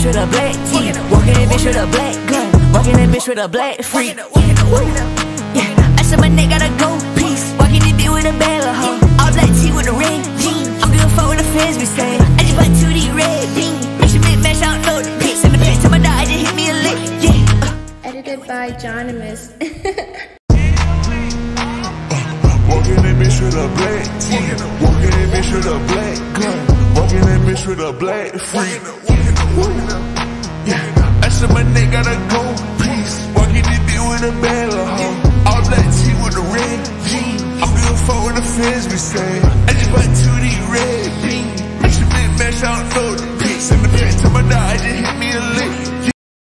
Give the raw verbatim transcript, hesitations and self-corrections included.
bitch with a black tee. Walking that bitch with a black gun. Walking that bitch with a black freak. Yeah, I said my neck gotta go peace. Walking this bitch with a bad little hoe. All black tee with a red jeans. I'm gonna fuck with the fans be saying. I just bought two D red beans. Make sure big match, I don't know the pics. Send the pics to my dog, I just hit me a lick. Yeah. Edited by Jonimus. Walking that bitch with a black tee. Walking that bitch with a black gun. Walking that bitch with a black freak. Yeah, I said my neck gotta go peace. Walking this bitch with a bad